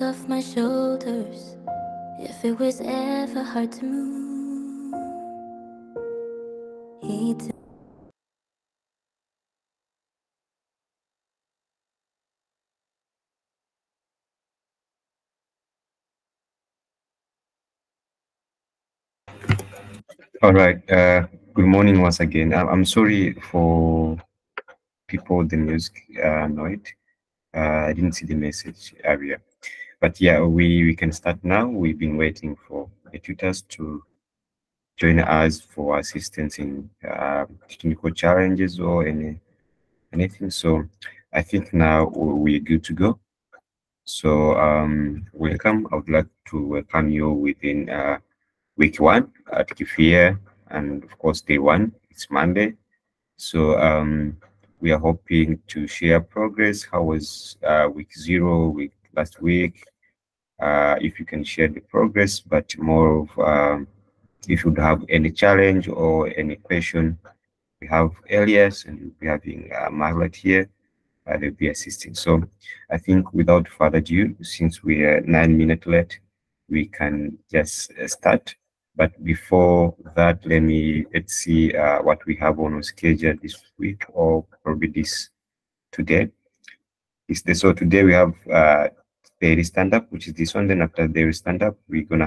off my shoulders if it was ever hard to move. He took All right. Good morning once again. I'm sorry for people the music annoyed. I didn't see the message earlier, but yeah, we can start now. We've been waiting for the tutors to join us for assistance in technical challenges or anything. So I think now we're good to go. So welcome. I would like to welcome you within week one at Kifia, and of course day one. It's Monday. So we are hoping to share progress. How was week zero, week last week? If you can share the progress, but more of if you have any challenge or any question, we have Elias and we'll be having Margaret here. They'll be assisting. So I think without further ado, since we are 9 minutes late, we can just start. But before that, let's see what we have on our schedule this week or probably this today. So today we have daily stand up, which is this one. Then after daily stand up,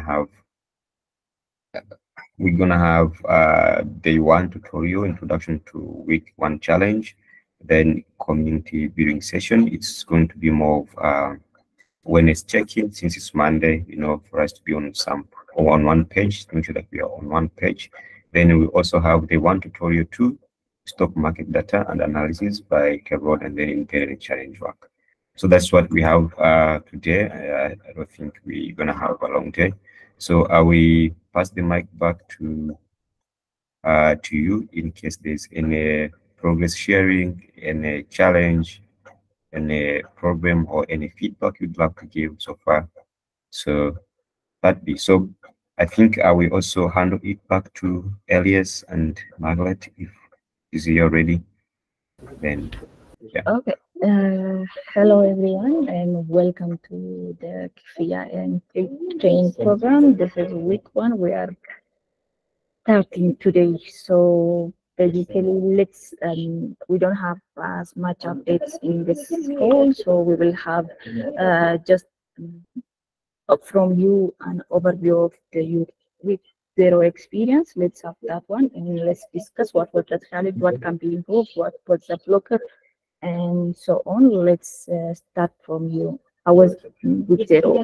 we're gonna have day one tutorial, introduction to week one challenge, then community building session. It's going to be more of awareness check-in since it's Monday, for us to be on one page, to make sure that we are on one page. Then we also have the one tutorial two, stock market data and analysis by Carol, and then integrated challenge work. So that's what we have today. I don't think we're gonna have a long day. So I will pass the mic back to you in case there's any progress sharing, any challenge, any problem, or any feedback you'd like to give so far. So so I think I will also handle it back to Elias and Margaret if is here already. Then yeah. Okay. Hello, everyone, and welcome to the Kifia and Train program. This is week one. We are starting today. So basically, we don't have as much updates in this call, so we will have just from you an overview of the week zero experience. Let's have that one, and let's discuss what was the challenge, what can be improved, what was the blocker, and so on. Let's start from you. I was with zero.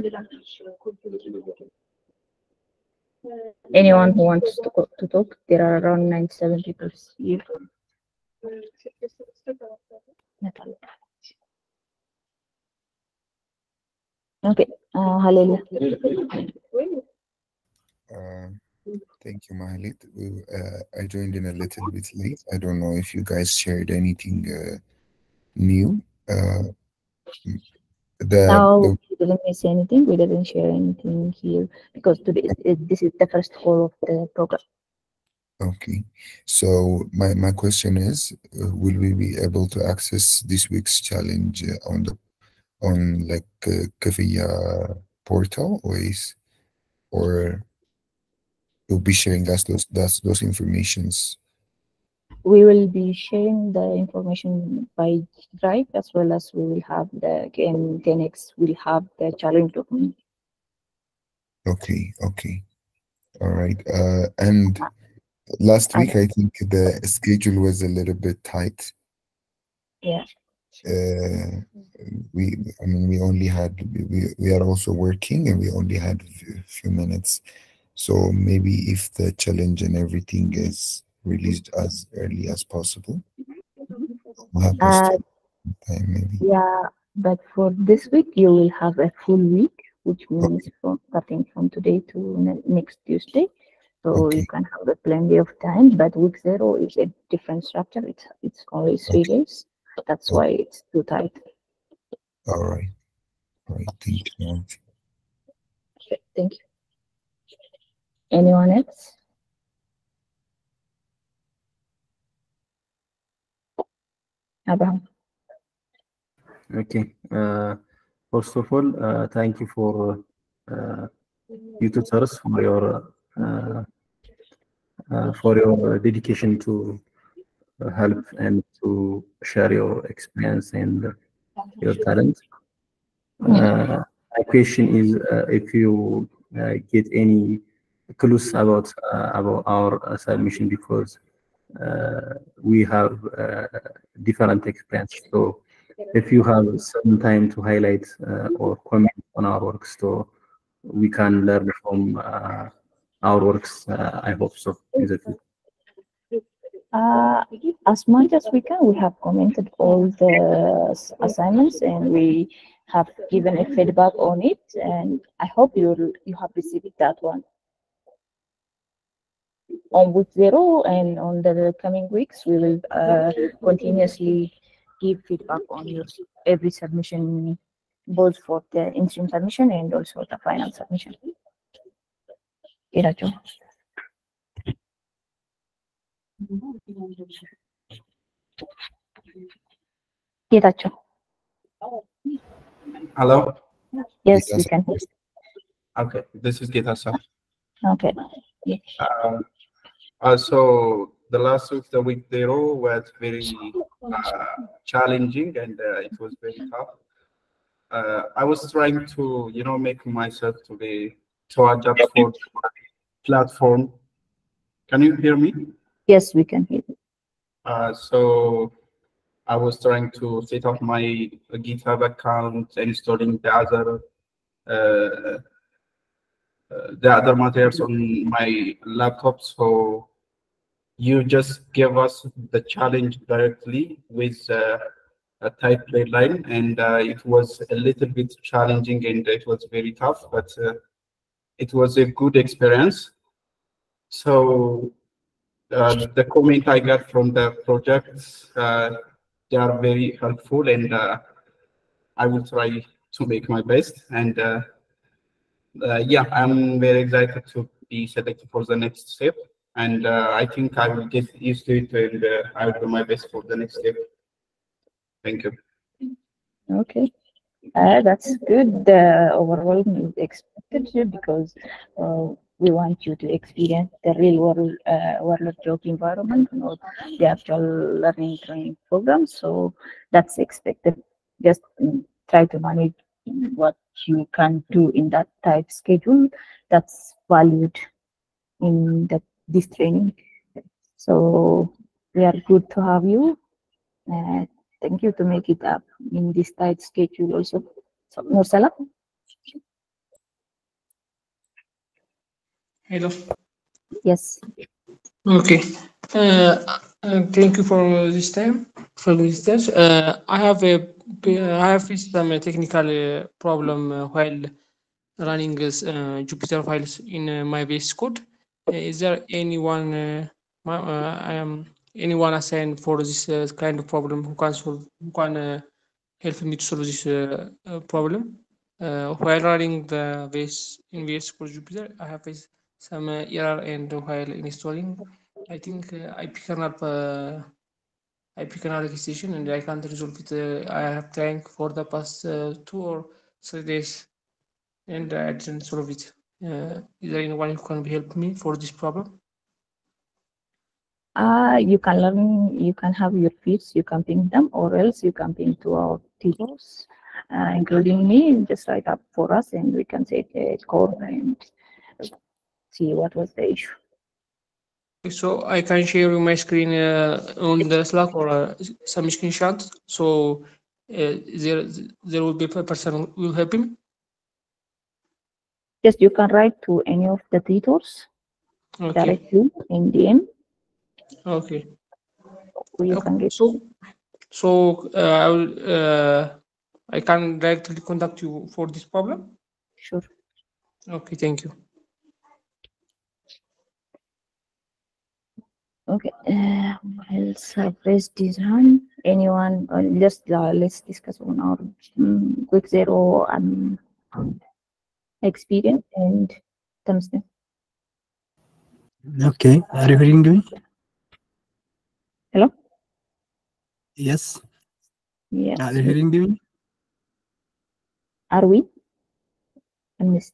Anyone who wants to talk? There are around 97 people here. Okay, Hallelujah. Thank you, Mahalit. I joined in a little bit late. I don't know if you guys shared anything new. No, we didn't miss anything. We didn't share anything here because today this is the first call of the program. Okay, so my question is, will we be able to access this week's challenge on like Kafia portal or you'll be sharing us those informations? We will be sharing the information by Drive, as well as we will have the KM10X will have the challenge document. Okay, all right. And last week I think the schedule was a little bit tight. Yeah. We only had we are also working and we only had a few minutes. So maybe if the challenge and everything is released as early as possible, we'll have time maybe. Yeah, but for this week you will have a full week, which means starting from today to next Tuesday. So you can have plenty of time. But week zero is a different structure. It's only 3 days. That's why it's too tight. All right. Thank you. Okay, thank you. Anyone else? Abraham. Okay. First of all, thank you for you tutors for your dedication to help and to share your experience and your talent. My question is if you get any clues about our submission, because we have different experience. So if you have some time to highlight or comment on our works, so we can learn from our works. I hope so. As much as we can, we have commented all the assignments and we have given a feedback on it, and I hope you have received that one. On week 0 and on the coming weeks, we will continuously give feedback on every submission, both for the interim submission and also the final submission. Iracho. Iracho. Hello? Yes, we can hear. Okay, this is Gita, sir. Okay. So the last week, the week 0 was very challenging and it was very tough. I was trying to, make myself to adapt for platform. Can you hear me? Yes, we can hear you. So I was trying to set up my GitHub account, installing the other materials on my laptop. So you just gave us the challenge directly with a tight deadline, and it was a little bit challenging and it was very tough, but it was a good experience. So the comment I got from the projects, they are very helpful, and I will try to make my best. And yeah, I'm very excited to be selected for the next step. And I think I will get used to it, and I will do my best for the next step. Thank you. Okay. That's good. The overall is expected because we want you to experience the real world job environment, not the actual learning training program. So that's expected. Just try to manage what you can do in that type schedule. That's valued in this training. So we are good to have you. Thank you to make it up in this tight schedule also. So, Nursala? Hello. Yes. Okay. Thank you for this time. I have faced some technical problem while running Jupyter files in my VS Code. Is there anyone anyone assigned for this kind of problem who can help me to solve this problem? While running the VS Code Jupyter, I have faced some error, and while installing, I think IP kernel registration, and I can't resolve it. I have tried for the past 2 or 3 days, and I didn't solve it. Is there anyone who can help me for this problem? You can learn, you can have your feeds, you can ping them, or else you can ping to our tutors, including me, just write up for us, and we can take a call and see what was the issue. So I can share my screen on the Slack or some screenshots. So there will be a person who will help him. Yes, you can write to any of the tutors directly in DM. Okay. You can get so I can directly contact you for this problem. Sure. Okay, thank you. Okay, else have raised his hand. Anyone? Just let's discuss on our quick 0 experience and Thursday. Okay, are you hearing me? Hello? Yes. Yes. Are you hearing me? Are we? I missed.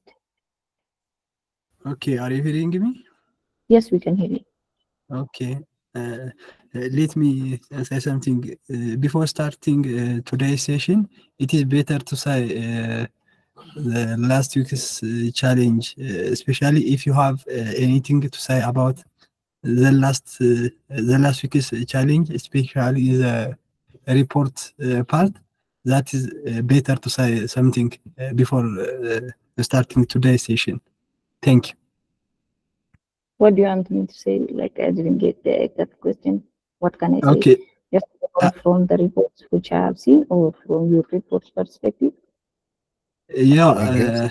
Okay, are you hearing me? Yes, we can hear you. Okay. Let me say something. Before starting today's session, it is better to say the last week's challenge, especially if you have anything to say about the last week's challenge, especially the report part. That is better to say something before starting today's session. Thank you. What do you want me to say? Like, I didn't get the exact question. What can I say? Okay. Just from the reports which I have seen, or from your report's perspective? Yeah,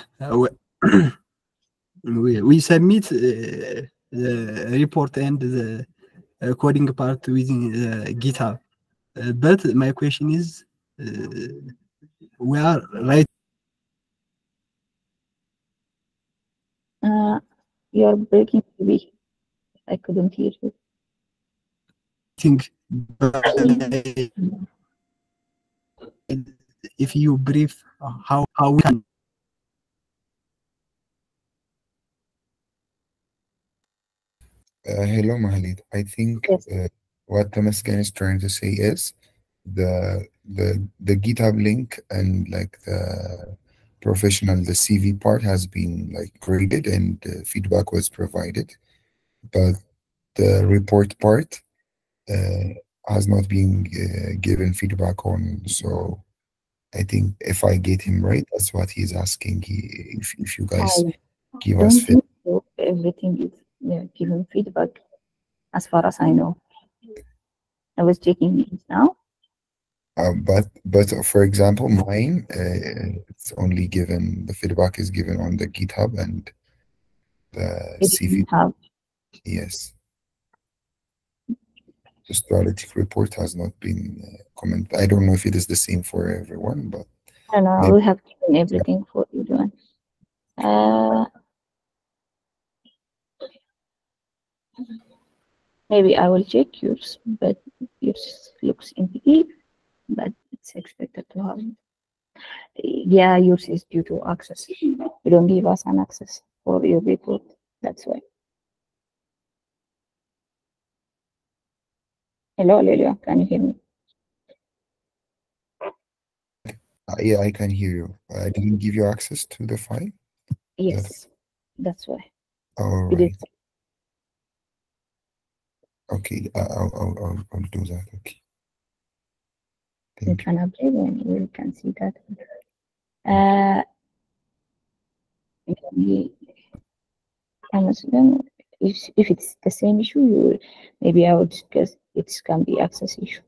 we submit the report and the coding part within GitHub. But my question is, we are You're breaking maybe. I couldn't hear you. If you brief how we can. Hello, Mahalit. I think what Damascene is trying to say is the GitHub link and like the professional, the CV part has been like graded and feedback was provided, but the report part has not been given feedback on. So I think if I get him right, that's what he's asking. If you guys give us feedback. So everything is given feedback, as far as I know. I was checking it now. But for example, mine, it's only given, the feedback is given on the GitHub and the CV. GitHub. Yes. The strategic report has not been commented. I don't know if it is the same for everyone, but no, we have given everything for everyone. Maybe I will check yours, but yours looks empty, but it's expected to have. Yeah, yours is due to access. You don't give us an access for your report. That's why. Hello, Lelio, can you hear me? Yeah, I can hear you. I didn't give you access to the file? Yes, that's why. All right. Okay, I'll do that. Okay. You can update and you can see that. If it's the same issue, maybe I would discuss it can be access issue.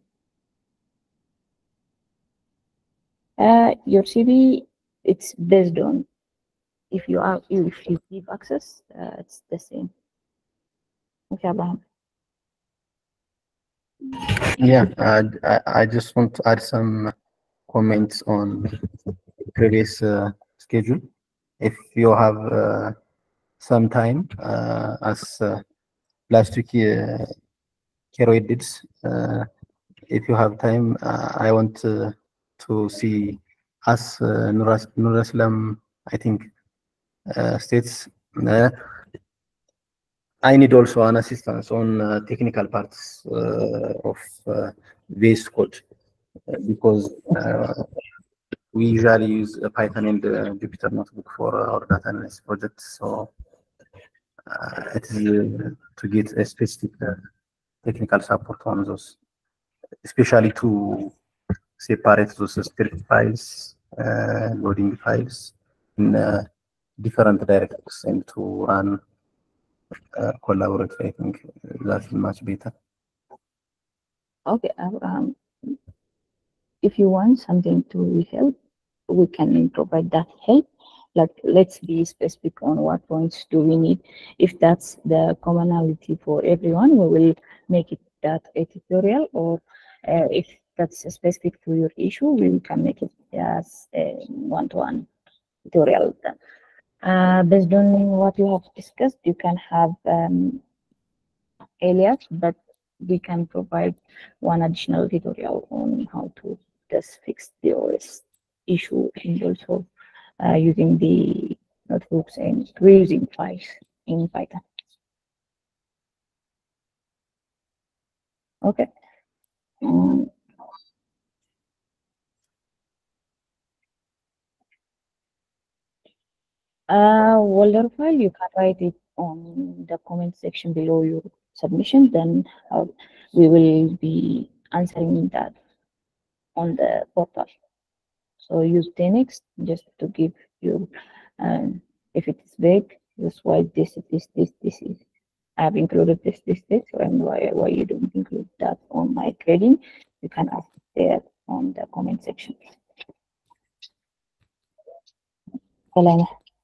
Your CV, it's based on if you give access, it's the same. Okay, Abraham. Yeah, I just want to add some comments on previous schedule. If you have some time, as last week Kero did, if you have time, I want to see as Nur Islam, I think, states. I need also an assistance on technical parts of VS Code because we usually use Python and Jupyter Notebook for our data analysis projects. So it is to get a specific technical support on those, especially to separate those script files, loading files in different directories and to run collaborate. I think that's much better. Okay, if you want something to help, we can provide that help. Like, let's be specific on what points do we need. If that's the commonality for everyone, we will make it that a tutorial, or if that's specific to your issue, we can make it as a one-to-one tutorial. Based on what you have discussed, you can have alias, but we can provide one additional tutorial on how to just fix the OS issue and also using the notebooks and reusing files in Python. Okay. Folder file, you can write it on the comment section below your submission, then we will be answering that on the portal. So use Tenex just to give you, if it is big, just why this is. I have included this, and why you don't include that on my grading, you can ask there on the comment section. Helena.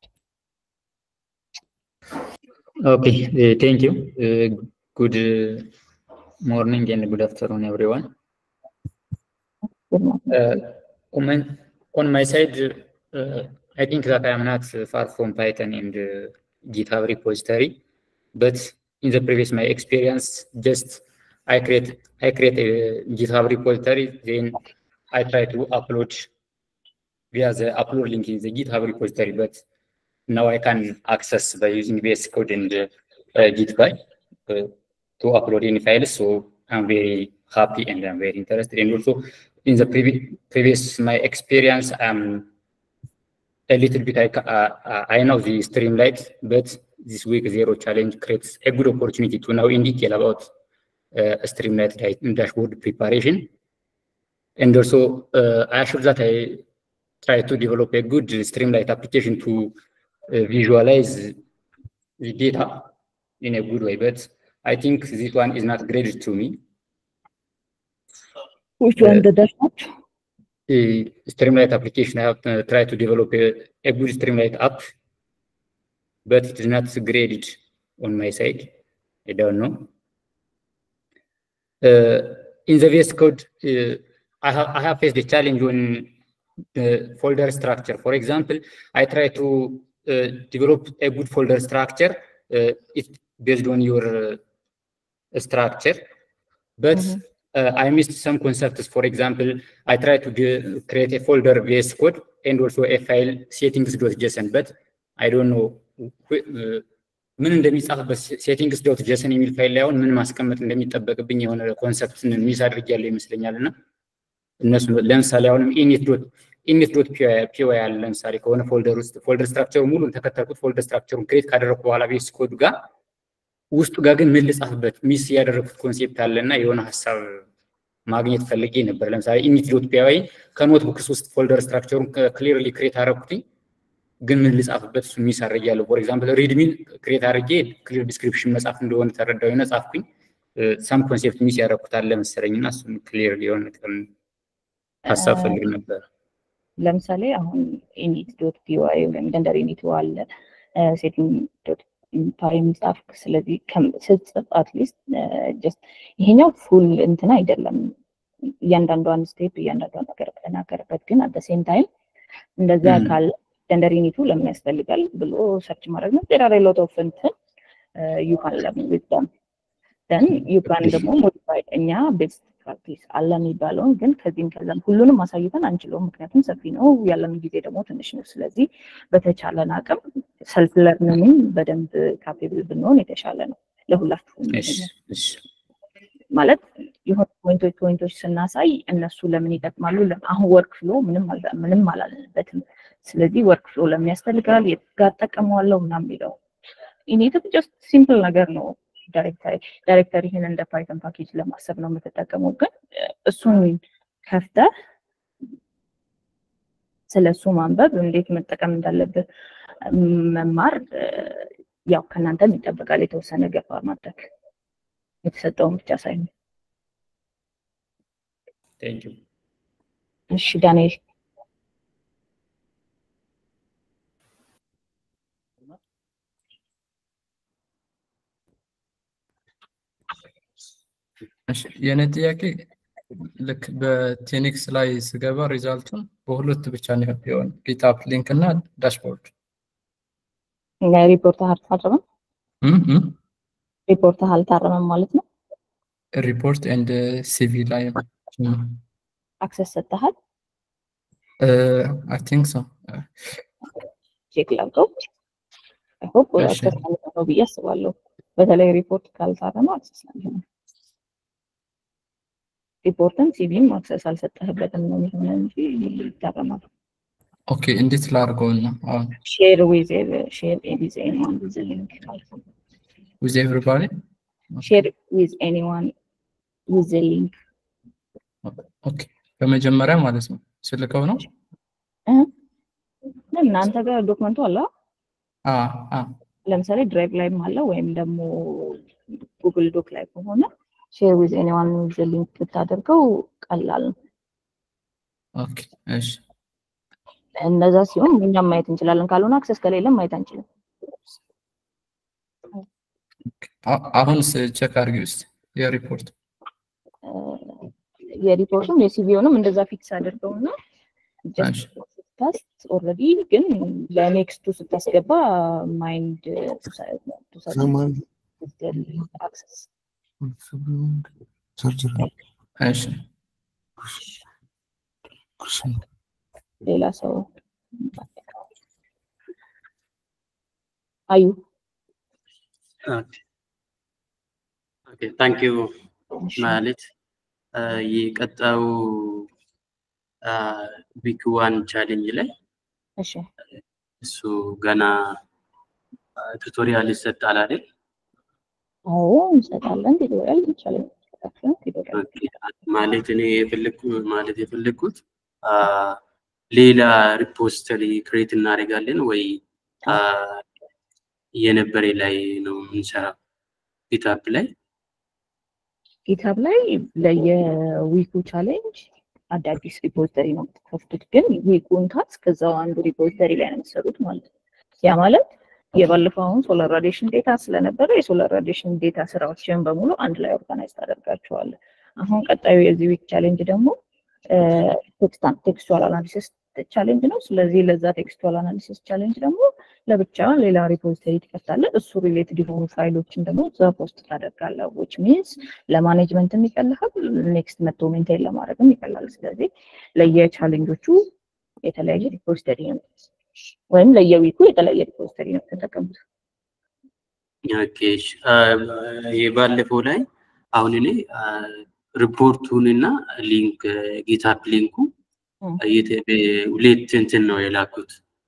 Okay, thank you. Good morning and good afternoon, everyone. Good morning. On my side, I think that I am not far from Python in the GitHub repository, but in the previous my experience, just I create a GitHub repository, then I try to upload via the upload link in the GitHub repository, but now I can access by using VS Code and GitHub to upload any files. So I'm very happy and I'm very interested. And also in the previous my experience, a little bit I know the Streamlit, but this week Zero Challenge creates a good opportunity to know in detail about Streamlit dashboard preparation. And also I assure that I try to develop a good Streamlit application to visualize the data in a good way, but I think this one is not graded to me. Which one, the dashboard? The Streamlit application, I have tried to develop a good Streamlit app, but it is not graded on my side. I don't know. In the VS Code, I have faced the challenge on the folder structure. For example, I try to develop a good folder structure. It's based on your structure, but I missed some concepts. For example, I try to create a folder VS Code and also a file settings.json, but I don't know ምን እንደሚጻፍበት settings.json የሚል ፋይል ላይ አሁን ምን ማስቀመጥ እንደሚጠበቅብኝ የሆነ ኮንሰፕት ሚስ አድርጌያለሁ ይመስለኛልና እነሱ ለምሳሌ አሁንም init.py ያለ ለምሳሌ ከሆነ ፎልደር ውስጥ ፎልደር ስትራክቸሩ ሙሉን ተከተልኩት ፎልደር ስትራክቸሩን ክሬት ካደረኩ በኋላ VS Code ጋር ውስጡ ጋር ግን ምን ልጻፍበት ሚስ ያደረኩት ኮንሴፕት አለና የሆነ ሐሳብ ማግኘት ፈልጌ ነበር። ለምሳሌ init.py ከኖትቡክስ ውስጥ ፎልደር ስትራክቸሩን ክሊርሊ ክሬት አደረኩት ግን ምን ልጻፍበት እሱ ሚስ አድርጌያለሁ። ፎር ኤግዛምፕል ሪድሚን ክሬት አድርጌ ክሊር ዲስክሪፕሽን መጻፍ እንደሆነ ተረዳሁና ጻፍኩኝ። ሳም ኮንሴፕት ሚስ ያደረኩት አለ መሰለኝና እሱን ክሊርሊ የሆነ ሐሳብ ፈልግ ነበር። ለምሳሌ አሁን init.py ወይም ገንደር init አለ setting.py ምጻፍ ስለዚህ ስትጽፍ አትሊስት ጀስት ይሄኛው ፉል እንትና አይደለም እያንዳንዷን ስቴፕ እያንዳንዷን ነገር ተናገርበት ግን at the same time እንደዛ ካለ ገንደር init ለምን ያስፈልጋል ብሎ ሰርች ማድረግ ነው። there are a lot of እንትን you can learn with them then you can ደግሞ modify እኛ best practice አለ የሚባለው ግን ከዚህም ከዛም ሁሉንም ማሳየተን አንችልም ምክንያቱም ሰፊ ነው ያለን ጊዜ ደግሞ ትንሽ ነው። ስለዚህ በተቻለን አቅም ሰልፍ ለርኒንግ በደንብ ካፔብል ብንሆን የተሻለ ነው ለሁላችሁም። ማለት የሆነ ፖይንቶች ስናሳይ እነሱ ለምን ይጠቅማሉ አሁን ወርክ ፍሎ ምንም አላለበትም። ስለዚህ ወርክ ፍሎ ለሚያስፈልጋል የተጋጠቀመዋለው ምናምን ቢለው ኢኒት ጀስት ሲምፕል ነገር ነው። ዳይሬክተሪ ይሄን እንደ ፓይተን ፓኬጅ ለማሰብ ነው የምትጠቀመው ግን እሱን ከፍተህ ስለሱ ማንበብ እንዴት መጠቀም እንዳለበት መማር ያው ከናንተም ይጠበቃል የተወሰነ ገፋ ማድረግ የተሰጠውን ብቻ ሳይሆን። Thank you. እሺ ዳንኤል የኔ ጥያቄ ልክ በቴኒክስ ላይ ስገባ ሪዛልቱን በሁለት ብቻ ነው ያለው ጊትሃብ ሊንክ እና ዳሽቦርድ ሪፖርት አልታረመም ሪፖርት አልታረመም ማለት ነው። ሪፖርት ኤንድ ሲቪ ላይ አክሰስ ሰጥተሃል? I think so. ቼክ ላድርገው። አይ ሆፕ አክሰስ ነው ብዬ አስባለሁ። በተለይ ሪፖርት ካልታረመ አክሰስ ነው የሚሆነው። ሪፖርትን ሲቪም አክሰስ አልሰጠህበትም ነው የሚሆነው እንጂ ይታረማል። ኦኬ እንዴት ላድርገውና አሁን ሼር ዊዝ ኤኒዋን ዊዝ ሊንክ with everybody ሼር ዊዝ ኤኒዋን ዊዝ ሊንክ ኦኬ በመጀመሪያ ማለት ነው ስልከው ነው እናንተ ጋር ዶክመንቱ አለ ለምሳሌ ድራይቭ ላይም አለ ወይም ደግሞ ጉግል ዶክ ላይ ከሆነ ሼር ዊዝ ኤኒዋን ዊዝ ሊንክ ብታደርገው ቀላል ነው። ኦኬ እሺ እንደዛ ሲሆን እኛም ማየት እንችላለን። ካልሆነ አክሰስ ከሌለም ማየት አንችልም። አሁን ቼክ አድርጊ ውስጥ የሪፖርቱም የሲቪውንም እንደዛ ፊክስ አድርገውና ጀስት ፓስት ኦልሬዲ ግን ለኔክስቱ ስታስገባ ማይንድ አክሰስ እሺ ሌላ ሰው አዩ ኦኬ ታንክ ዩ ማለት የቀጣው ዊክ 1 ቻሌንጅ ላይ እሺ እሱ ገና ቱቶሪያል ይሰጣል አይደል? አዎ እንሰጣለን። ቱቶሪያል ይቻላል ማለት እኔ የፈለኩት ሌላ ሪፖስተሪ ክሬት እናደርጋለን ወይ የነበረ ላይ ነው የምንሰራው? ጊታብ ላይ ለየዊኩ ቻሌንጅ አዳዲስ ሪፖስተሪ ነው የምትከፍቱት፣ ግን ዊኩን ታስክ ከዛው አንዱ ሪፖስተሪ ላይ ነው የምትሰሩት ማለት ነው። ያ ማለት የባለፈውን ሶላር ራዲዬሽን ዴታ ስለነበረ የሶላር ራዲዬሽን ዴታ ስራዎችን በሙሉ አንድ ላይ ኦርጋናይዝ ታደርጋቸዋለህ። አሁን ቀጣዩ የዚህ ዊክ ቻሌንጅ ደግሞ ቴክስቹዋል አናሊሲስ ቻሌንጅ ነው። ስለዚህ ለዛ ቴክስቹዋል አናሊሲስ ቻሌንጅ ደግሞ ለብቻ ሌላ ሪፖዚተሪ ትከፍታለህ። እሱ ሪሌትድ የሆኑ ፋይሎችን ደግሞ እዛ ፖስት ታደርጋለህ። which means ለማኔጅመንትም ይቀላል፣ ኔክስት መቶ ሜንቴን ለማድረግም ይቀላል። ስለዚህ ለየቻሌንጆቹ የተለያየ ሪፖዚተሪ ነው ወይም ለየዊኩ የተለያየ ሪፖዚተሪ ነው ተጠቀሙት። ኦኬ የባለፈው ላይ አሁን እኔ ሪፖርቱንና ሊንክ ጊታፕ ሊንኩ ሁለት እንትን ነው የላኩት።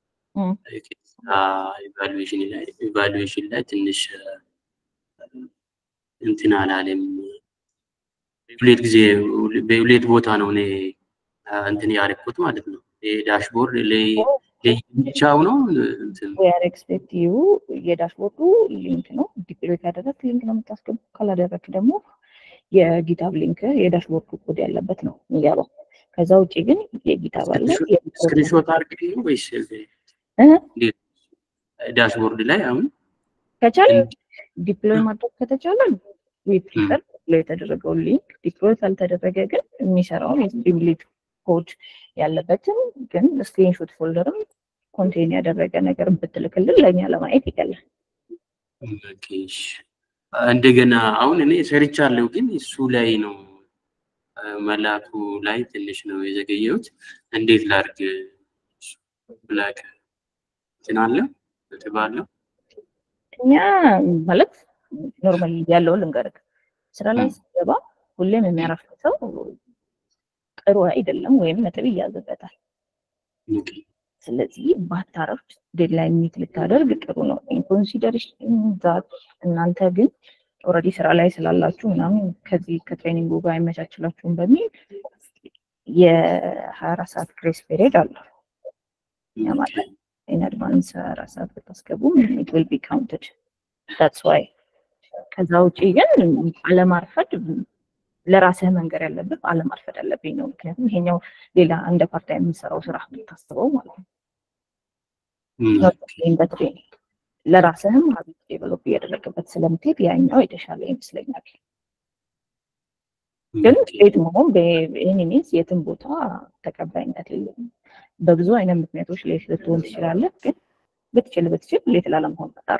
ኢቫሉዌሽን ላይ ትንሽ እንትን አላለም። ሁለት ጊዜ በሁለት ቦታ ነው እኔ እንትን ያደረኩት ማለት ነው። ዳሽቦርድ ለብቻው ነው እንትን we are expect you የዳሽቦርዱ ሊንክ ነው ዲፕሎይ ያደረግክ ሊንክ ነው የምታስገቡ። ካላደረግክ ደግሞ የጊታብ ሊንክ የዳሽቦርዱ ኮድ ያለበት ነው የሚገባው። ከዛ ውጪ ግን የጊታብ አለ ስክሪንሾት አድርጊ ነው ወይስ ዳሽቦርድ ላይ አሁን ከቻለ ዲፕሎይ ማድረግ ከተቻለ we prefer ዲፕሎይ የተደረገው ሊንክ። ዲፕሎይ ካልተደረገ ግን የሚሰራው የስትሪምሊት ኮድ ያለበትን ግን ስክሪንሾት ፎልደርም ኮንቴን ያደረገ ነገር ብትልክልን ለኛ ለማየት ይቀላል። ኦኬ እንደገና አሁን እኔ ሰርቻለሁ ግን እሱ ላይ ነው መላኩ ላይ ትንሽ ነው የዘገየሁት። እንዴት ላድርግ? ብላክ ትናለ ተባለ እኛ ማለት ኖርማሊ ያለው ልንገርክ ስራ ላይ ሲገባ ሁሌም የሚያረፍተው ጥሩ አይደለም ወይም ነጥብ ያዘበታል። ስለዚህ ባታረፍት ዴድላይን ሚት ልታደርግ ጥሩ ነው። ኢንኮንሲደሬሽን ዛት እናንተ ግን ኦሬዲ ስራ ላይ ስላላችሁ ምናምን ከዚህ ከትሬኒንጉ ጋር አይመቻችላችሁም በሚል የ24 ሰዓት ግሬስ ፔሪድ አለ። ያ ማለት in advance 24 ሰዓት ብታስገቡ it will be counted. that's why ከዛ ውጪ ግን አለማርፈድ ለራስህ መንገር ያለብህ አለማርፈድ አለብኝ ነው። ምክንያቱም ይሄኛው ሌላ እንደ ፓርት ታይም የምሰራው ስራ ብታስበው ማለት ነው። በትሬኒንግ ለራስህም ሀቢት ዴቨሎፕ እያደረግበት ስለምትሄድ ያኛው የተሻለ ይመስለኛል። ግን ሌት መሆን በኤኒሚስ የትም ቦታ ተቀባይነት የለውም። በብዙ አይነት ምክንያቶች ሌት ልትሆን ትችላለህ። ግን ብትችል ሌት ላለመሆን መጣር።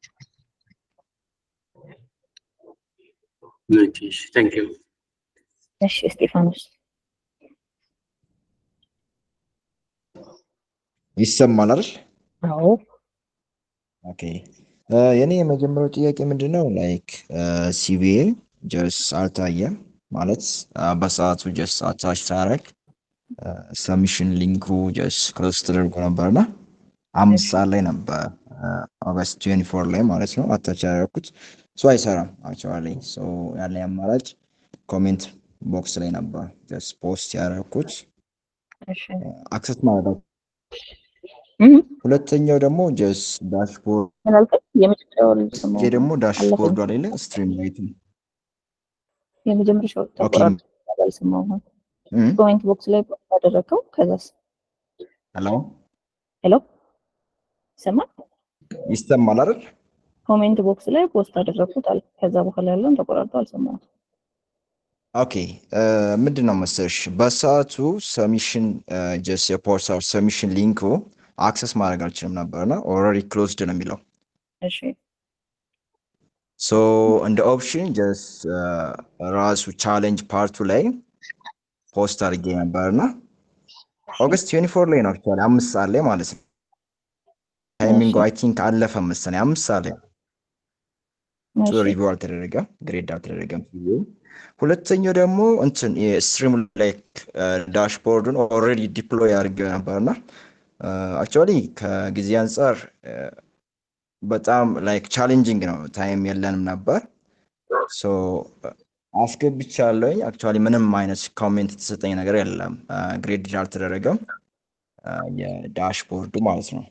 Thank you. እሺ ስቴፋኖስ ይሰማል አይደል? አዎ ኦኬ የኔ የመጀመሪያው ጥያቄ ምንድነው ላይክ ሲቪኤ ጀስ አልታየም ማለት በሰዓቱ ጀስ አታች ታረግ ሰሚሽን ሊንኩ ጀስ ክሎዝ ተደርጎ ነበርና 5 ሰዓት ላይ ነበር ኦገስት 24 ላይ ማለት ነው አታች ያደረኩት ሶ አይሰራም አክቹዋሊ ሶ ያለኝ አማራጭ ኮሜንት ቦክስ ላይ ነበር ጀስ ፖስት ያደረኩት እሺ አክሰስ ማድረግ ሁለተኛው ደግሞ ጀስ ዳሽቦርድ ምናልባት የመጀመሪያው ልጅ ደግሞ ዳሽቦርድ አይደለ ስትሪም ላይት የመጀመሪያው ተቆራጭ አልሰማሁም ኮሜንት ቦክስ ላይ አደረከው ከዛስ ሄሎ ሰማ ይስተማል አይደል ኮሜንት ቦክስ ላይ ፖስት አደረኩት አለ ከዛ በኋላ ያለውን ተቆራርጦ አልሰማሁም ኦኬ ምንድነው መሰለሽ በሰዓቱ ሰሚሽን ጀስ የፖርታል ሰሚሽን ሊንኩ አክሰስ ማድረግ አልችልም ነበርና ኦልሬዲ ክሎዝድ ነው የሚለው እሺ ሶ እንደ ኦፕሽን ጀስ ራሱ ቻሌንጅ ፓርቱ ላይ ፖስት አድርጌ ነበርና ኦገስት 24 ላይ ነው አክቹዋሊ 5 ሰዓት ላይ ማለት ነው ታይሚንግ አይ ቲንክ አለፈ መሰለኝ 5 ሰዓት ላይ ሶ ሪቪው አልተደረገም ግሬድ አልተደረገም ሁለተኛው ደግሞ እንትን የስትሪም ላይክ ዳሽቦርዱን ኦልሬዲ ዲፕሎይ አድርጌው ነበርና አክቹዋሊ ከጊዜ አንፃር በጣም ላይክ ቻሌንጂንግ ነው ታይም የለንም ነበር ሶ አስገብቻለሁኝ አክቹዋሊ ምንም አይነት ኮሜንት የተሰጠኝ ነገር የለም ግሬድ አልተደረገም የዳሽቦርዱ ማለት ነው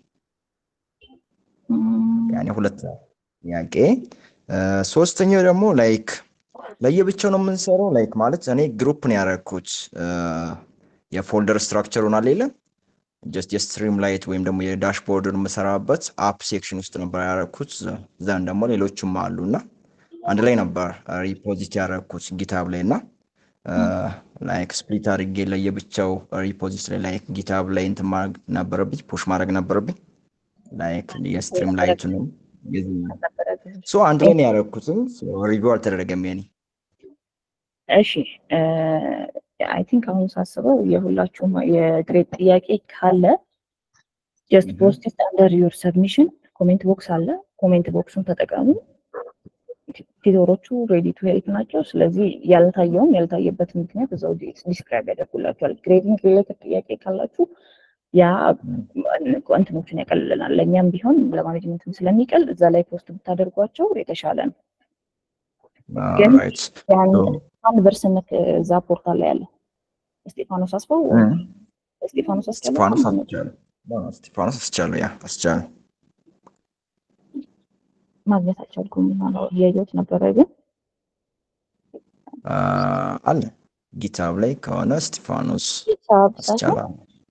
ያኔ ሁለት ጥያቄ ሶስተኛው ደግሞ ላይክ ለየብቻው ነው የምንሰራው ላይክ ማለት እኔ ግሩፕ ነው ያደረኩት የፎልደር ስትራክቸሩን አለለ ጀስት የስትሪም ላይት ወይም ደግሞ የዳሽቦርዱን መሰራበት አፕ ሴክሽን ውስጥ ነበር ያደረኩት ዘን ደግሞ ሌሎችም አሉና አንድ ላይ ነበር ሪፖዚት ያደረኩት ጊታብ ላይና ላይክ ስፕሊት አድርጌ ለየብቻው ሪፖዚት ላይ ላይክ ጊታብ ላይ እንትን ማድረግ ነበረብኝ ፑሽ ማድረግ ነበረብኝ ላይክ የስትሪም ላይቱን ሶ አንድ ላይ ያደረኩትን ሪቪው አልተደረገም የኔ እሺ አይ ቲንክ አሁን ሳስበው የሁላችሁም የግሬድ ጥያቄ ካለ ጀስት ፖስት ኢት አንደር ዩር ሰብሚሽን ኮሜንት ቦክስ አለ ኮሜንት ቦክሱን ተጠቀሙ ቲቶሮቹ ሬዲ ቱ ሄልፕ ናቸው ስለዚህ ያልታየበት ምክንያት እዛው ዲስክራይብ ያደርጉላችኋል ግሬዲንግ ሪሌትድ ጥያቄ ካላችሁ ያ እንትኖችን ያቀልልናል ለኛም ቢሆን ለማኔጅመንትም ስለሚቀል እዛ ላይ ፖስት ብታደርጓቸው የተሻለ ነው ግን አንድ ቨርሰን እዛ ፖርታል ላይ አለ ስቴፋኖስ አስፋው ስቴፋኖስ አስቻለው ማግኘት አልቻልኩም ማለት ያየሁት ነበረ ግን አለ ጊታብ ላይ ከሆነ ስቴፋኖስ አስቻለው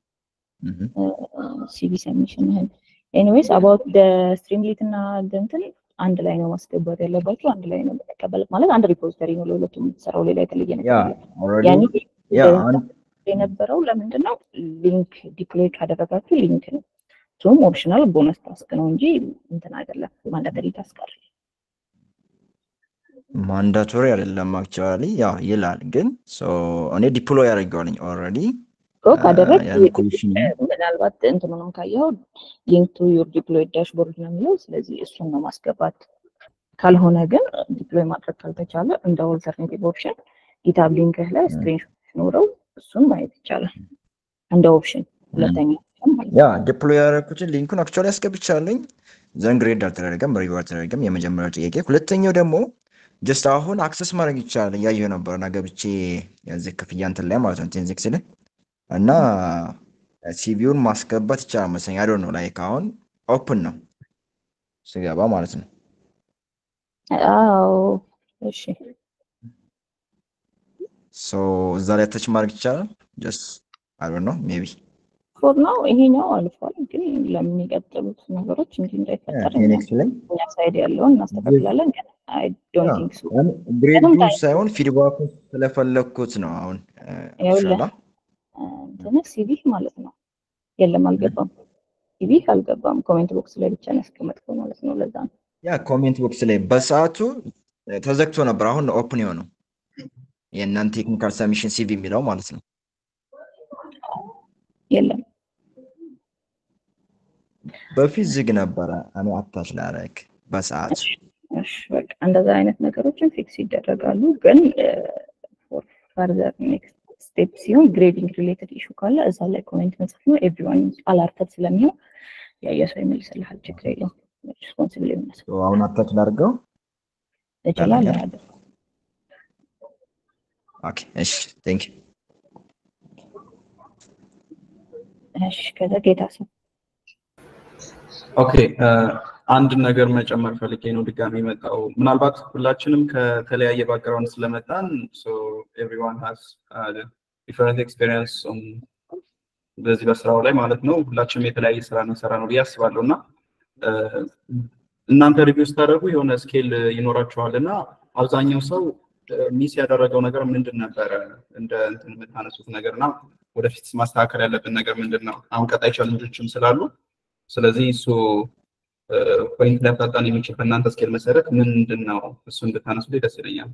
ሲቪ ሰብሚሽን ኤኒዌይስ አባውት ዘ ስትሪምሊት እና እንትን አንድ ላይ ነው ማስገባት ያለባችሁ አንድ ላይ ነው ተቀበል ማለት አንድ ሪፖዚተሪ ነው ለሁለቱም የምትሰራው ሌላ የተለየ ነገር ያኔ የነበረው ለምንድነው ሊንክ ዲፕሎይ ካደረጋችሁ ሊንክ ነው ሶም ኦፕሽናል ቦነስ ታስክ ነው እንጂ እንትን አይደለም ማንዳቶሪ ታስክ አይደለም ማንዳቶሪ አይደለም አክቹዋሊ ያው ይላል ግን ሶ እኔ ዲፕሎይ አድርጌዋለሁ ኦልሬዲ ካደረግ ምናልባት እንትኑንም ካየው ሊንክ ቱ ዩር ዲፕሎይድ ዳሽቦርድ ነው የሚለው ስለዚህ እሱን ነው ማስገባት ካልሆነ ግን ዲፕሎይ ማድረግ ካልተቻለ እንደ ኦልተርኔቲቭ ኦፕሽን ጊታብ ሊንክህ ላይ ስክሪንሾት ኖረው እሱን ማየት ይቻላል እንደ ኦፕሽን ሁለተኛ ያ ዲፕሎይ ያደረኩትን ሊንኩን አክቹዋሊ አስገብቻለኝ ዘን ግሬድ አልተደረገም ሪቪው አልተደረገም የመጀመሪያው ጥያቄ ሁለተኛው ደግሞ ጀስት አሁን አክሰስ ማድረግ ይቻላል ያየው ነበርና ገብቼ ያዚህ ክፍያ እንትን ላይ ማለት ነው ቴንዚክስ ላይ እና ሲቪውን ማስገባት ይቻላል መሰለኝ አይ ዶንት ኖ ላይክ አሁን ኦፕን ነው ስገባ ማለት ነው አዎ እሺ ሶ እዛ ላይ ተች ማድረግ ይቻላል ጀስት አይ ዶንት ኖ ሜቢ ፎር ናው ይሄኛው አልፏል ግን ለሚቀጥሉት ነገሮች እንዲህ እንዳይፈጠር እኛ ሳይድ ያለውን እናስተካክላለን ግን አይ ዶንት ቲንክ ሶ ግሬዱ ሳይሆን ፊድባክ ስለፈለኩት ነው አሁን ኢንሻአላህ እንትን ሲቪ ማለት ነው የለም አልገባም ሲቪ አልገባም ኮሜንት ቦክስ ላይ ብቻ ነው ያስቀመጥከው ማለት ነው ለዛ ነው ያ ኮሜንት ቦክስ ላይ በሰዓቱ ተዘግቶ ነበር አሁን ኦፕን የሆነው የእናንተ ቴክኒካል ሰብሚሽን ሲቪ የሚለው ማለት ነው የለም በፊት ዝግ ነበረ። እኔ አታች ላደርግ በሰዓት እሺ በቃ እንደዛ አይነት ነገሮችን ፊክስ ይደረጋሉ። ግን ፎር ፈርዘር ኔክስት ስቴፕ ሲሆን ግሬዲንግ ሪሌትድ ኢሹ ካለ እዛ ላይ ኮሜንት መጻፍ ነው። ኤቭሪዋን አላርተድ ስለሚሆን ያየሰው ይመልስልሃል። ችግር የለውም። ሪስፖንሲብል ይመስል አሁን አታች ላድርገው እችላለሁ አይደል? ኦኬ እሺ ቴንክ ዩ። እሺ ከዛ ጌታ ሰው ኦኬ አንድ ነገር መጨመር ፈልጌ ነው ድጋሚ መጣው። ምናልባት ሁላችንም ከተለያየ ባክግራውንድ ስለመጣን so everyone has different experience on በዚህ በስራው ላይ ማለት ነው። ሁላችንም የተለያየ ስራ እንሰራ ነው ብዬ አስባለሁና እናንተ ሪቪው ስታደርጉ የሆነ ስኬል ይኖራችኋልና አብዛኛው ሰው ሚስ ያደረገው ነገር ምንድን ነበረ እንደ እንትን የምታነሱት ነገርና ወደፊት ማስተካከል ያለብን ነገር ምንድነው? አሁን ቀጣይ ቻሌንጆችም ስላሉ ስለዚህ እሱ ፖይንት ላይ ታጣን የሚችል በእናንተ ስኬል መሰረት ምንድነው እሱን ብታነሱ ደስ ይለኛል።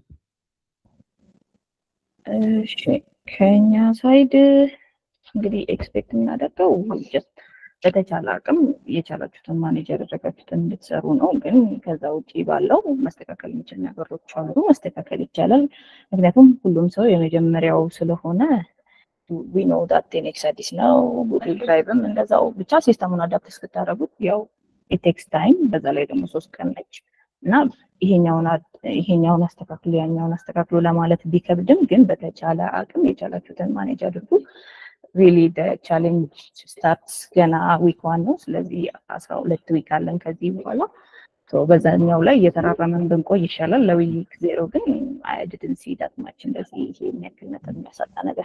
እሺ ከኛ ሳይድ እንግዲህ ኤክስፔክት እናደርገው ጀስት በተቻለ አቅም የቻላችሁትን ማኔጅ ያደረጋችሁትን እንድትሰሩ ነው። ግን ከዛ ውጪ ባለው ማስተካከል የሚችል ነገሮች አሉ፣ ማስተካከል ይቻላል። ምክንያቱም ሁሉም ሰው የመጀመሪያው ስለሆነ we know that ቴኔክስ አዲስ ነው። ጉግል ድራይቭም እንደዛው ብቻ ሲስተሙን አዳፕት እስክታደርጉት ያው it takes time። በዛ ላይ ደግሞ 3 ቀን ነች እና ይሄኛውን አስተካክሉ ያኛውን አስተካክሉ ለማለት ቢከብድም ግን በተቻለ አቅም የቻላችሁትን ማኔጅ አድርጉ። really the challenge starts ገና week 1 ነው። ስለዚህ 12 ዊክ አለን ከዚህ በኋላ በዛኛው ላይ እየተራረመን ብንቆይ ይሻላል። ለዊክ 0 ግን I didn't see that much እንደዚህ ይሄ የሚያክል ነጥብ የሚያሳጣ ነገር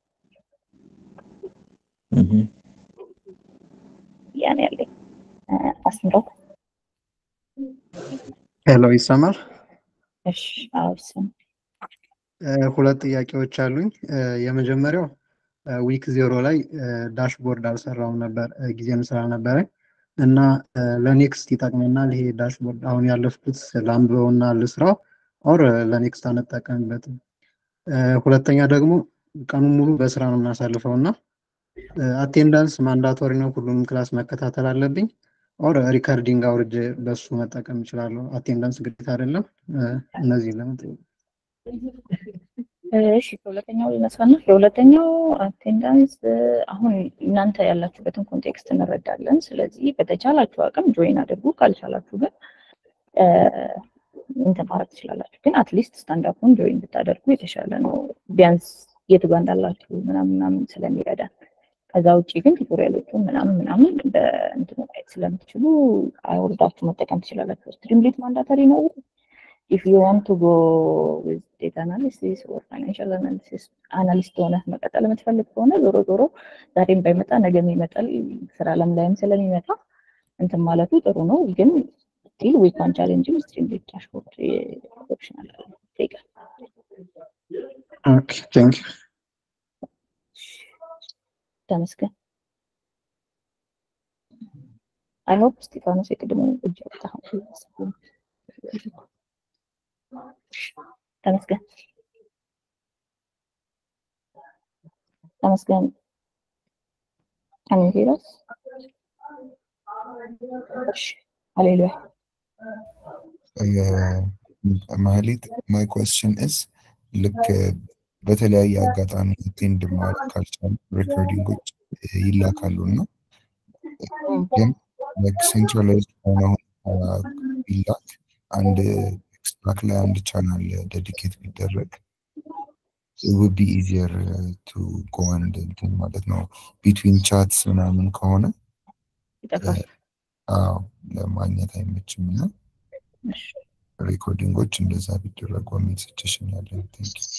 ያኔ ያለኝ አስምሮት ሄሎ ይሰማል? እሺ አውሰም ሁለት ጥያቄዎች አሉኝ። የመጀመሪያው ዊክ 0 ላይ ዳሽቦርድ አልሰራውም ነበር ጊዜም ስላልነበረኝ እና ለኔክስት ይጠቅመናል ይሄ ዳሽቦርድ አሁን ያለፍኩት ላምብረውና ልስራው ኦር ለኔክስት አንጠቀምበት። ሁለተኛ ደግሞ ቀኑን ሙሉ በስራ ነው የምናሳልፈውና አቴንዳንስ ማንዳቶሪ ነው፣ ሁሉንም ክላስ መከታተል አለብኝ ኦር ሪካርዲንግ አውርጄ በሱ መጠቀም እችላለሁ? አቴንዳንስ ግዴታ አይደለም? እነዚህ ለምን እሺ ሁለተኛው ልነሳና የሁለተኛው አቴንዳንስ አሁን እናንተ ያላችሁበትን ኮንቴክስት እንረዳለን። ስለዚህ በተቻላችሁ አቅም ጆይን አድርጉ፣ ካልቻላችሁ ግን እንትን ማድረግ ትችላላችሁ። ግን አትሊስት ስታንዳፑን ጆይን ብታደርጉ የተሻለ ነው፣ ቢያንስ የት ጋር እንዳላችሁ ምናምን ስለሚረዳ። ከዛ ውጪ ግን ቱቶሪያሎቹ ምናምን በእንትኑ ማየት ስለምትችሉ አውርዳችሁ መጠቀም ትችላላችሁ። ስትሪምሊት ማንዳተሪ ነው። if you want to go with data analysis or financial analysis analyst ሆነህ መቀጠል የምትፈልግ ከሆነ ዞሮ ዛሬም ባይመጣ ነገም ይመጣል፣ ስራ ላይም ስለሚመጣ እንትን ማለቱ ጥሩ ነው። ግን still we can challenge streamlit dashboard ኦፕሽናል ይጠይቃል። ኦኬ ቴንክ ዩ ተመስገን። I hope ስቲፋኖስ የቅድሙ እጅ አውጥተሃል። ተመስገን can you hear us? Hallelujah. Mahalit, my question is look በተለያየ አጋጣሚ አቴንድ ማድረግ ካልቻሉ ሪኮርዲንጎች ይላካሉና ግን ሴንትራላይዝድ ሆኖ ይላክ አንድ ኤክስትራክት ላይ አንድ ቻናል ዴዲኬት ቢደረግ it would be easier to go and እንትን ማለት ነው። ቢትዊን ቻትስ ምናምን ከሆነ ለማግኘት አይመችም እና ሪኮርዲንጎች እንደዛ ቢደረጉ የሚል ሰጀሽን ያለን። ቴንክ ዩ።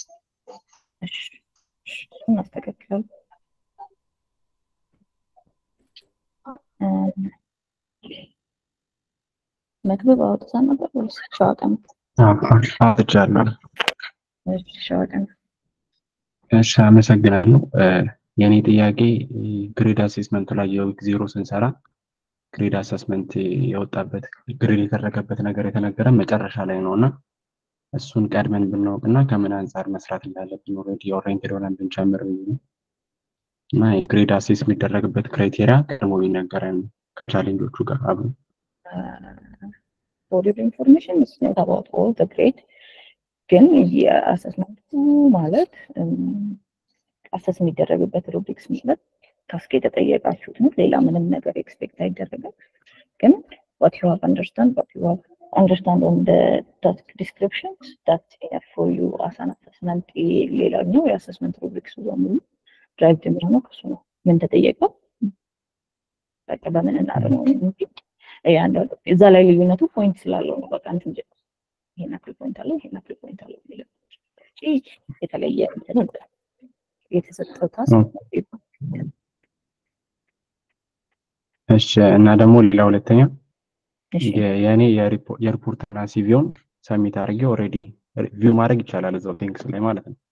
እናስተካክላለን። መክብብ አውጥታ ነበር ወይስ ሻቀም? አውጥቻለሁ። ሻቀም። እሺ አመሰግናለሁ። የኔ ጥያቄ ግሬድ አሴስመንት ላይ የዊክ 0 ስንሰራ ግሬድ አሴስመንት የወጣበት ግሬድ የተደረገበት ነገር የተነገረ መጨረሻ ላይ ነውና እሱን ቀድመን ብናውቅና ከምን አንፃር መስራት እንዳለብን ኦሬዲ ኦሪየንቴድ ሆነን ብንጨምር እና ግሬድ አሴስ የሚደረግበት ክራይቴሪያ ቀድሞ ቢነገረን ከቻሌንጆቹ ጋር አብሮ for your information, it's not about all the grade. ግን የአሰስመንቱ ማለት አሰስ የሚደረግበት ሩብሪክስ ማለት ታስክ የተጠየቃችሁት ነው። ሌላ ምንም ነገር ኤክስፔክት አይደረግም። ግን what you have understand on the task description that's enough for you as an assessment. ሌላኛው የአሰስመንት ሩብሪክስ በሙሉ ድራይቭ የሚሆነው ከሱ ነው። ምን ተጠየቀው በቃ በምን እናደርገው እንጂ ያንዳንዱ እዛ ላይ ልዩነቱ ፖይንት ስላለው ነው። በቃ እንትን ይሄን አክል ፖይንት አለው ይሄን አክል ፖይንት አለው የሚለው የተለየ እንትን ነው የተሰጠው ታስክ። እሺ እና ደግሞ ሌላ ሁለተኛ የኔ የሪፖርት እና ሲቪውን ሰሚት አድርጌ ኦሬዲ ሪቪው ማድረግ ይቻላል እዛው ቲንክስ ላይ ማለት ነው።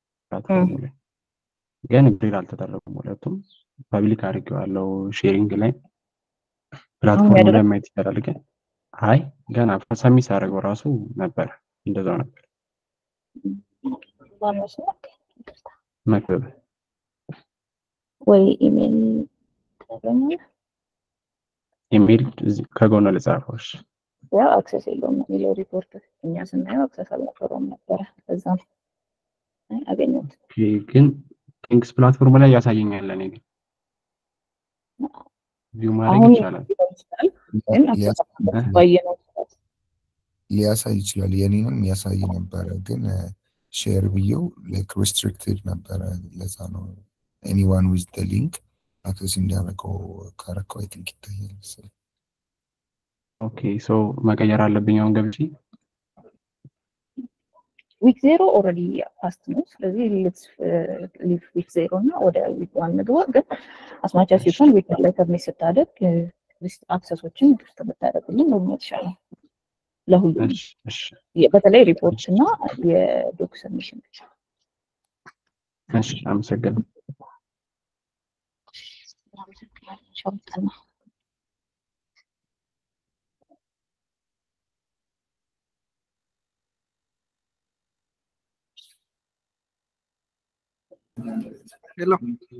ግን ግሪድ አልተደረጉም ሁለቱም። ፐብሊክ አድርጌዋለሁ ሼሪንግ ላይ ፕላትፎርም ላይ ማየት ይቻላል። ግን አይ ገና ሰሚት አድርገው ራሱ ነበር እንደዛው ነበር። መክበብ ወይ ኢሜል ተገኘ ኢሜል ከጎን ለጻፈውሽ ያው አክሰስ የለውም የሚለው ሪፖርት እኛ ስናየው አክሰስ አልነበረውም ነበር። እዛም አገኘሁት። ግን ቲንክስ ፕላትፎርም ላይ ያሳየኛል። እኔ ግን ቪው ማድረግ ይቻላል። ሊያሳይ ይችላል። የኔንም ያሳይ ነበረ ግን ሼር ብየው ላይክ ሪስትሪክትድ ነበረ። ለዛ ነው ኤኒዋን ዊዝ ዘ ሊንክ አክሰስ እንዲያደርገው ካረከው አይ ቲንክ ይታያል። ኦኬ ሶ መቀየር አለብኝ አሁን ገብቼ ዊክ 0 ኦልሬዲ ፓስት ነው። ስለዚህ ሌትስ ሊቭ ዊክ 0 እና ወደ ዊክ 1 ንግባ። ግን አስማቻ ሲሆን ዊክ ላይ ተርሚት ስታደርግ ሊስት አክሰሶችን ውስጥ ብታደርግልን ነው የሚሻለው ለሁሉም። በተለይ ሪፖርት እና የዶክ ሰብሚሽን። እሺ አመሰግናለሁ። ሻውጣና ሄሎ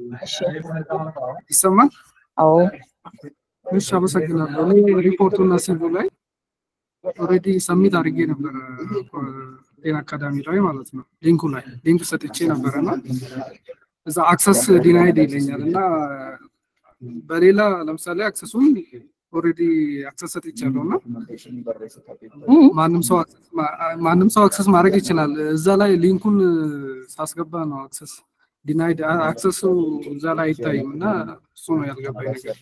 ይሰማል? አዎ እሺ አመሰግናለሁ። እኔ ሪፖርቱና ሲቪ ላይ ኦልሬዲ ሰሚት አድርጌ ነበር ጤና አካዳሚ ላይ ማለት ነው። ሊንክ ሰጥቼ ነበርና እዛ አክሰስ ዲናይድ ይለኛል እና በሌላ ለምሳሌ አክሰሱን ኦልሬዲ አክሰስ ሰጥቻለሁና ማንም ሰው አክሰስ ማድረግ ይችላል። እዛ ላይ ሊንኩን ሳስገባ ነው አክሰስ ዲናይድ አክሰሱ እዛ ላይ አይታይም እና እሱ ነው ያልገባኝ ነገር።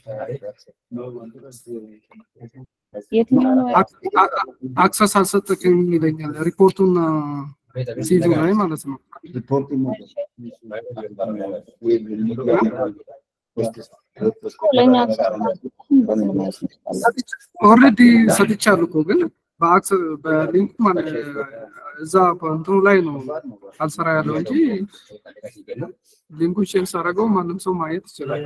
አክሰስ አልሰጠክም ይለኛል ሪፖርቱና ሲቪ ላይ ማለት ነው። ኦልሬዲ ሰጥቻለሁ እኮ ግን በሊንኩ ማለት እዛ እንትኑ ላይ ነው አልሰራ ያለው እንጂ ሊንኩን ሼር ሳደርገው ማንም ሰው ማየት ይችላል።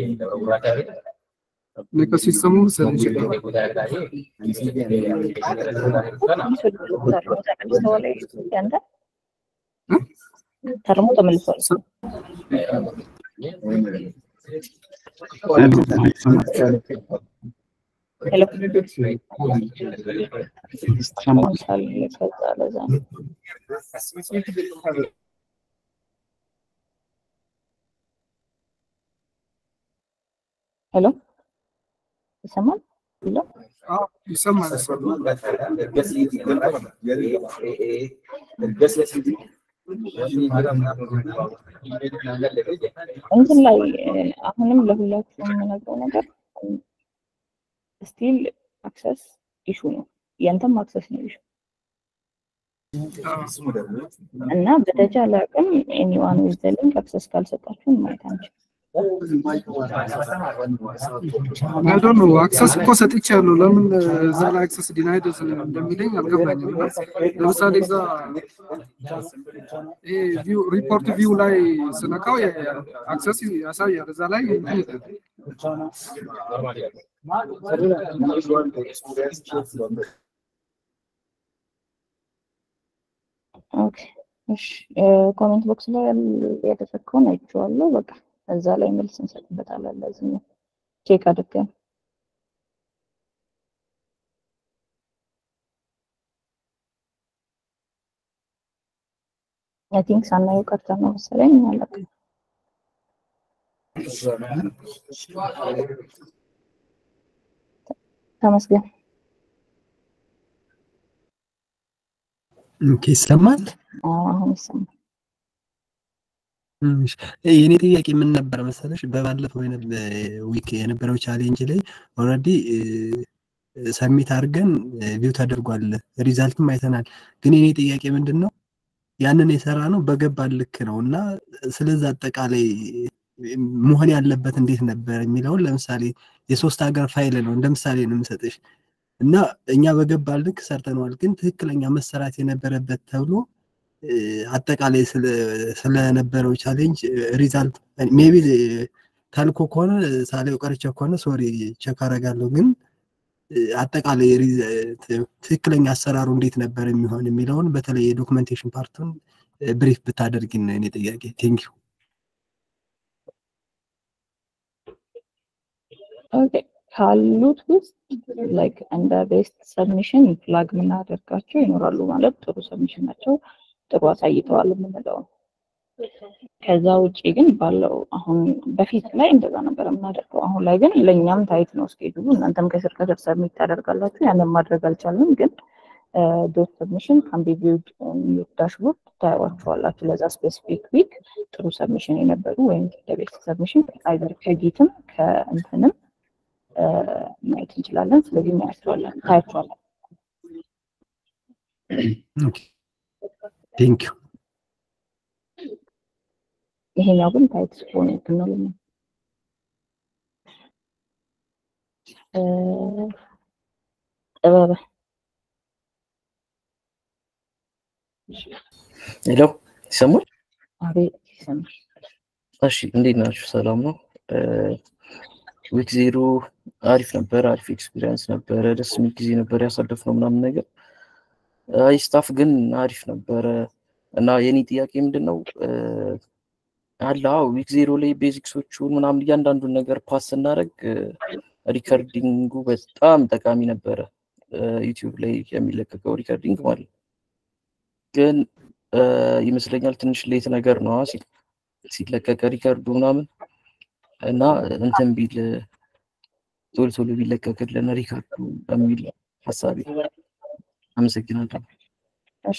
ሲስተሙ ተርሞ ተመልሷል። ሄሎ ሄሎ ይሰማል? ሄሎ ይሰማል። እንትን ላይ አሁንም ለሁላችሁም የምነግረው ነገር ስቲል አክሰስ ኢሹ ነው። ያንተም አክሰስ ነው ኢሹ እና በተቻለ አቅም ኤኒዋን ዊዝ ዘ ሊንክ አክሰስ ካልሰጣችሁን ማየት አንችልም። I don't know አክሰስ እኮ ሰጥቻለሁ። ለምን እዛ ላይ አክሰስ ዲናይድ እንደሚለኝ አልገባኝም። ለምሳሌ እዛ ቪው ሪፖርት ቪው ላይ ስነካው አክሰስ ያሳያል። እዛ ላይ ኦኬ እሺ ኮሜንት ቦክስ ላይ የተሰከውን አይቼዋለሁ። በቃ እዛ ላይ መልስ እንሰጥበታለን። ለዚህ ቼክ አድርገን I think ሳናየው ቀርተን ነው መሰለኝ አላውቅም። ተመስገን። ኦኬ ይሰማል? አሁን ይሰማል። የኔ ጥያቄ ምን ነበር መሰለሽ? በባለፈው ዊክ የነበረው ቻሌንጅ ላይ ኦልሬዲ ሰሚት አድርገን ቪው ተደርጓል፣ ሪዛልትም አይተናል። ግን የኔ ጥያቄ ምንድን ነው ያንን የሰራ ነው በገባን ልክ ነው እና ስለዚህ አጠቃላይ መሆን ያለበት እንዴት ነበር የሚለውን ለምሳሌ የሶስት ሀገር ፋይል ነው እንደ ምሳሌ ነው የምሰጥሽ እና እኛ በገባን ልክ ሰርተነዋል። ግን ትክክለኛ መሰራት የነበረበት ተብሎ አጠቃላይ ስለነበረው ቻሌንጅ ሪዛልት ሜቢ ታልኮ ከሆነ ሳሌው ቀርቼ ከሆነ ሶሪ ቼክ አደርጋለሁ። ግን አጠቃላይ ትክክለኛ አሰራሩ እንዴት ነበር የሚሆን የሚለውን በተለይ የዶክመንቴሽን ፓርቱን ብሪፍ ብታደርጊን እኔ ጥያቄ። ቴንክ ዩ። ኦኬ ካሉት ውስጥ ላይክ እንደ ቤስት ሰብሚሽን ፍላግ ምናደርጋቸው ይኖራሉ ማለት ጥሩ ሰብሚሽን ናቸው፣ ጥሩ አሳይተዋል የምንለው። ከዛ ውጪ ግን ባለው አሁን በፊት ላይ እንደዛ ነበር የምናደርገው። አሁን ላይ ግን ለእኛም ታይት ነው ስኬጁሉ። እናንተም ከስር ከስር ሰብሚት ታደርጋላችሁ። ያንን ማድረግ አልቻልንም፣ ግን ዶት ሰብሚሽን ካን ቢ ቪውድ ኦን ዩር ዳሽቦርድ ታያዋቸዋላችሁ። ለዛ ስፔሲፊክ ዊክ ጥሩ ሰብሚሽን የነበሩ ወይም ለቤስት ሰብሚሽን አይዘር ከጊትም ከእንትንም ማየት እንችላለን። ስለዚህ እናያቸዋለን፣ ታያቸዋለን። ቴንክ ዩ። ይሄኛው ግን ታይት ስለሆነ እንትን ነው ለኛ ጥበበ ሄሎ ይሰማል? አቤት ይሰማል። እሺ እንዴት ናችሁ? ሰላም ነው? ዊክ ዜሮ አሪፍ ነበር፣ አሪፍ ኤክስፒሪየንስ ነበረ፣ ደስ የሚል ጊዜ ነበር ያሳለፍነው ምናምን ነገር። አይ ስታፍ ግን አሪፍ ነበረ እና የኔ ጥያቄ ምንድነው አላ ዊክ ዜሮ ላይ ቤዚክሶቹን ምናምን እያንዳንዱን ነገር ፓስ ስናደርግ ሪከርዲንጉ በጣም ጠቃሚ ነበረ። ዩቲዩብ ላይ የሚለቀቀው ሪከርዲንግ ማለት ግን ይመስለኛል ትንሽ ሌት ነገር ነው ሲለቀቀ ሪከርዱ ምናምን እና እንትን ቢል ቶሎ ቶሎ ቢለቀቅልን ሪከርዱ በሚል ሀሳቤ። አመሰግናለሁ። እሺ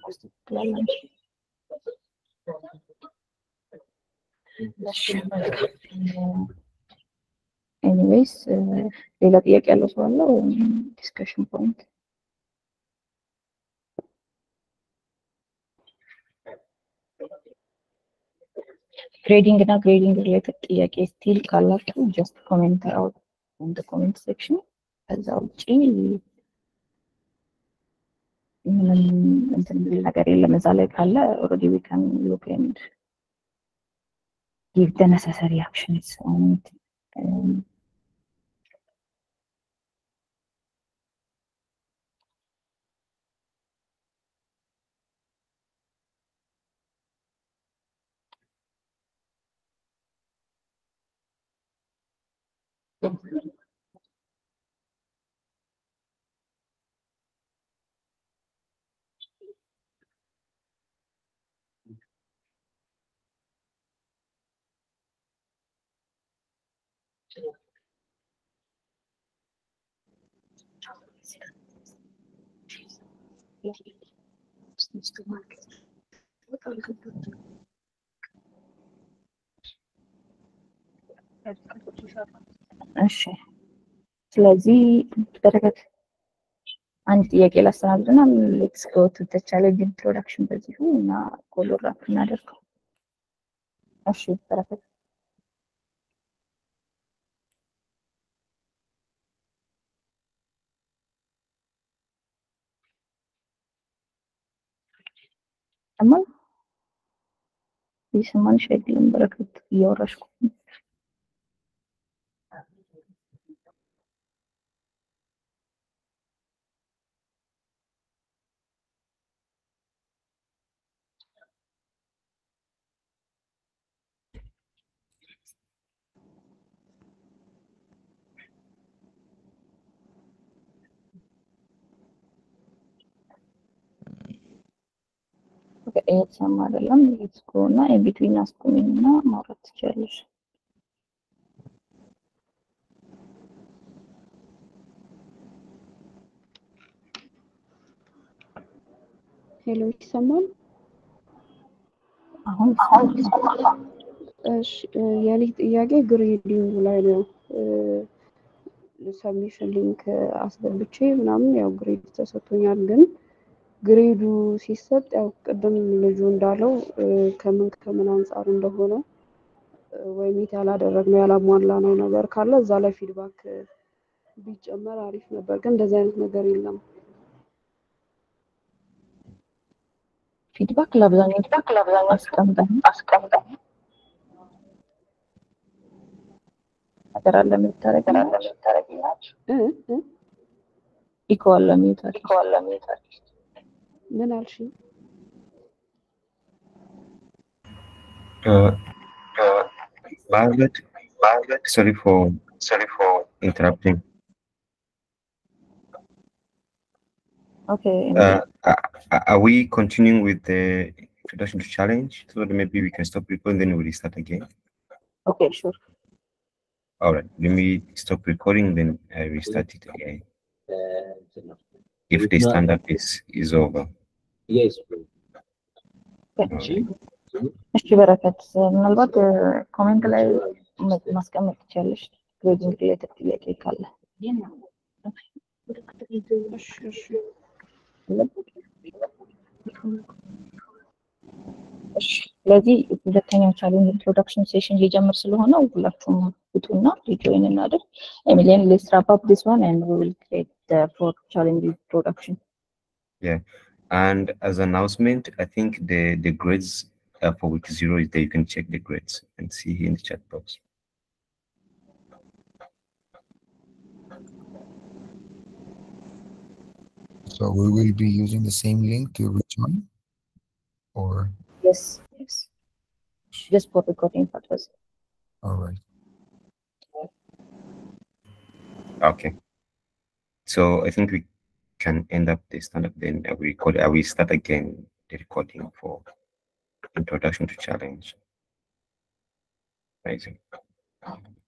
ኤኒዌይስ ሌላ ጥያቄ ያለው ሰው አለ? ዲስከሽን ፖይንት ግሬዲንግ እና ግሬዲንግ ሪሌትድ ጥያቄ ስቲል ካላችሁ ጀስት ኮሜንት አውት ኢን ዘ ኮሜንት ሴክሽን። ከዛ ውጪ ምንም እንትን የሚል ነገር የለም። እዛ ላይ ካለ ኦልሬዲ ዊ ካን ሉክ ኤንድ ጊቭ ዘ ነሰሰሪ አክሽንስ ኦን ኢት። እሺ ስለዚህ በረከት አንድ ጥያቄ ላስተናግድና ሌትስ ጎ ቱ ዘ ቻሌንጅ ኢንትሮዳክሽን በዚሁ እና ኮሎራ እናደርገው። እሺ በረከት አማን ይሰማንሽ አይደለም? በረከት እያወራሽ እኮ ነው። እየተሰማ አይደለም። ሌትስ ጎ እና ኢንቢትዊን አስቁሚኝና ማውራት ትችላለሽ። ሄሎ ይሰማል? አሁን እሺ የኔ ጥያቄ ግሬዲንግ ላይ ነው። ሰብሚሽን ሊንክ አስገብቼ ምናምን ያው ግሬድ ተሰጥቶኛል። ግን ግሬዱ ሲሰጥ ያው ቅድም ልጁ እንዳለው ከምን አንጻር እንደሆነ ወይ ሚት ያላደረግነው ያላሟላነው ነገር ካለ እዛ ላይ ፊድባክ ቢጨመር አሪፍ ነበር። ግን እንደዚህ አይነት ነገር የለም። ፊድባክ ለአብዛኛው አስቀምጠን ነገር አለ የምታረጊናቸው ኢኮ አለ የሚውታል ምን አልሽ? Margaret, sorry for interrupting. Okay. Are we continuing with the introduction to challenge? So that maybe we can stop recording, then we'll start again. Okay, sure. All right. Let me stop recording, then I will start it again. If the stand-up is over. Yes. እሺ በረከት ምናልባት ኮሜንት ላይ ማስቀመጥ ትችላለሽ ግሬዲንግ ሪሌትድ ጥያቄ ካለ። ስለዚህ ሁለተኛው ቻሌንጅ ኢንትሮዳክሽን ሴሽን ሊጀምር ስለሆነ ሁላችሁም ውጡና ሪጆይን እናድርግ። ኤሚሊያን ሌትስ ራፕ አፕ ዲስ ዋን ኤንድ ዊ ዊል ክሬት ዘ ፎርት ቻሌንጅ ኢንትሮዳክሽን። Yeah. And as an announcement, I think the grades for week 0 is there. You can check the grades and see here in the chat box. So we will be using the same link to rejoin, or? Yes. Just for recording purpose. All right. Okay. So I think we can end up the stand-up, then I will start again the recording for introduction to challenge. Amazing.